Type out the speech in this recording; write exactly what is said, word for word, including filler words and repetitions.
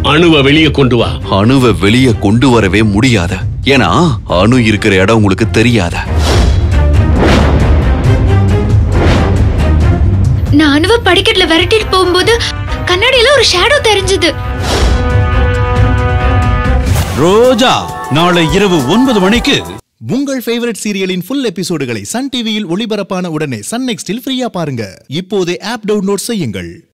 அணுவை வெளியே கொண்டு வா. அணுவை வெளியே கொண்டு வரவே முடியாத, ஏன்னா அணு இருக்கிற இடம் உங்களுக்கு தெரியாத. நான் அணுவை படிக்கட்டுல விரட்டிட்டு போகும்போது கண்ணாடியில ஒரு ஷேடோ தெரிஞ்சது. ரோஜா நாளை இரவு ஒன்பது மணிக்கு. உங்கள் ஃபேவரட் சீரியலின் ஃபுல் எபிசோடுகளை சன் டிவியில் ஒளிபரப்பான உடனே சன் நெக்ஸ்டில் ஃப்ரீயா பாருங்க. இப்போதே ஆப் டவுன்லோட் செய்யுங்கள்.